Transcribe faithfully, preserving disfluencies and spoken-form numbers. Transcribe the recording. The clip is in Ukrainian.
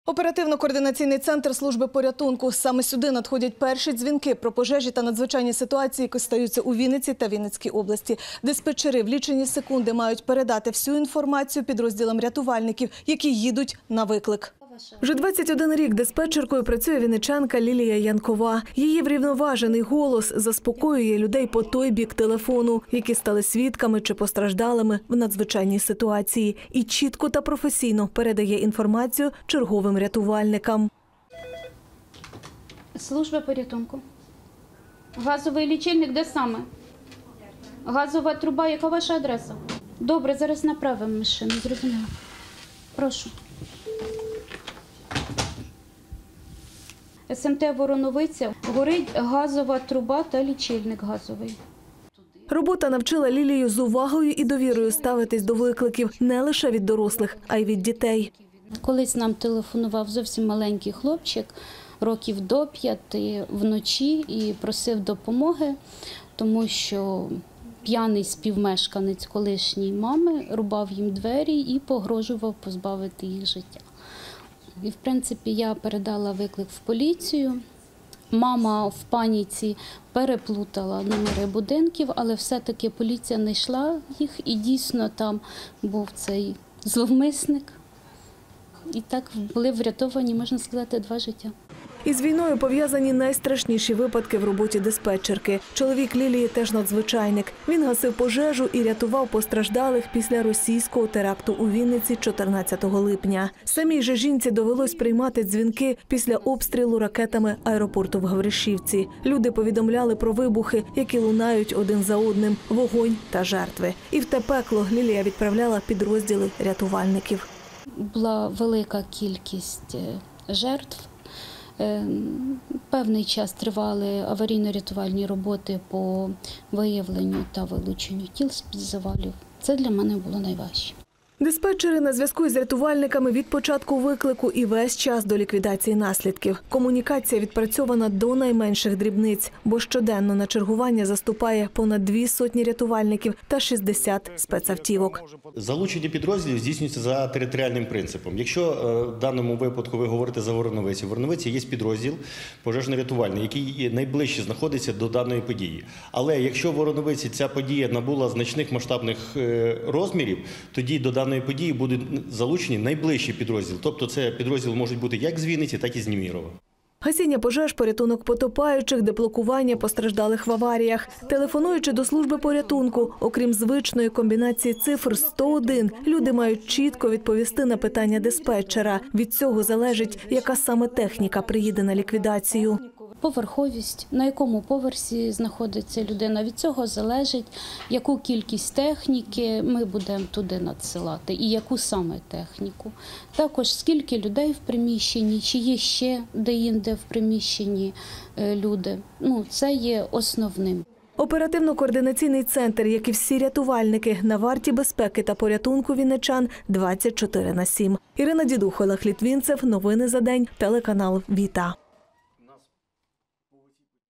Оперативно-координаційний центр служби порятунку. Саме сюди надходять перші дзвінки про пожежі та надзвичайні ситуації, які стаються у Вінниці та Вінницькій області. Диспетчери в лічені секунди мають передати всю інформацію підрозділам рятувальників, які їдуть на виклик. Вже двадцять один рік диспетчеркою працює вінничанка Лілія Янкова. Її врівноважений голос заспокоює людей по той бік телефону, які стали свідками чи постраждалими в надзвичайній ситуації, і чітко та професійно передає інформацію черговим рятувальникам. Служба порятунку. Газовий лічильник де саме? Газова труба, яка ваша адреса? Добре, зараз направимо машину, зрозуміло. Прошу. ес ем те «Вороновиця». Горить газова труба та лічильник газовий. Робота навчила Лілію з увагою і довірою ставитись до викликів не лише від дорослих, а й від дітей. Колись нам телефонував зовсім маленький хлопчик, років до п'яти, вночі і просив допомоги, тому що п'яний співмешканець колишньої мами рубав їм двері і погрожував позбавити їх життя. І, в принципі, я передала виклик в поліцію. Мама в паніці переплутала номери будинків, але все-таки поліція знайшла їх, і дійсно там був цей зловмисник. І так були врятовані, можна сказати, два життя. Із війною пов'язані найстрашніші випадки в роботі диспетчерки. Чоловік Лілії теж надзвичайник. Він гасив пожежу і рятував постраждалих після російського теракту у Вінниці чотирнадцятого липня. Самій же жінці довелось приймати дзвінки після обстрілу ракетами аеропорту в Гавришівці. Люди повідомляли про вибухи, які лунають один за одним, вогонь та жертви. І в те пекло Лілія відправляла підрозділи рятувальників. Була велика кількість жертв. Певний час тривали аварійно-рятувальні роботи по виявленню та вилученню тіл з-під завалів. Це для мене було найважче. Диспетчери на зв'язку із рятувальниками від початку виклику і весь час до ліквідації наслідків. Комунікація відпрацьована до найменших дрібниць, бо щоденно на чергування заступає понад дві сотні рятувальників та шістдесят спецавтівок. Залучення підрозділів здійснюється за територіальним принципом. Якщо в даному випадку ви говорите за Вороновицю, в Вороновиці є підрозділ пожежно-рятувальний, який найближче знаходиться до даної події. Але якщо в Вороновиці ця подія набула значних масштабних розмірів, тоді до даної події будуть залучені найближчі підрозділи. Тобто це підрозділ можуть бути як з Вінниці, так і з Німірова. Гасіння пожеж, порятунок потопаючих, деблокування постраждалих в аваріях. Телефонуючи до служби порятунку, окрім звичної комбінації цифр сто один, люди мають чітко відповісти на питання диспетчера. Від цього залежить, яка саме техніка приїде на ліквідацію. Поверховість, на якому поверсі знаходиться людина, від цього залежить, яку кількість техніки ми будемо туди надсилати і яку саме техніку. Також скільки людей в приміщенні, чи є ще де-інде в приміщенні люди. Ну, це є основним. Оперативно-координаційний центр, як і всі рятувальники, на варті безпеки та порятунку вінничан двадцять чотири на сім. Ірина Дідух, Олег Літвінцев. Новини за день. Телеканал «Віта».